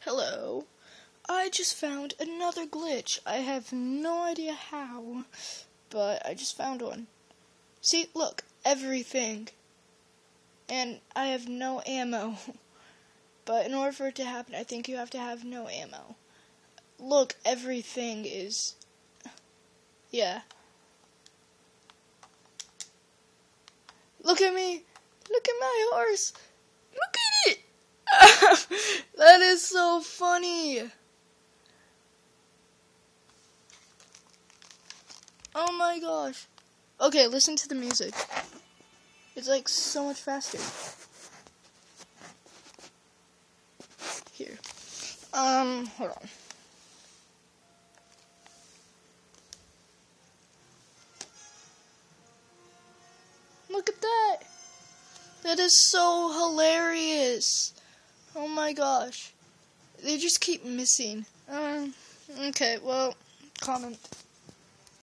Hello. I just found another glitch. I have no idea how, but I just found one. See, look, everything. And I have no ammo. But in order for it to happen, I think you have to have no ammo. Look, everything is... Yeah. Look at me. Look at my horse. Look at it. That is so funny. Oh my gosh. Okay, listen to the music. It's like so much faster. Here. Hold on. Look at that. That is so hilarious. Oh my gosh. They just keep missing. Okay, well, comment.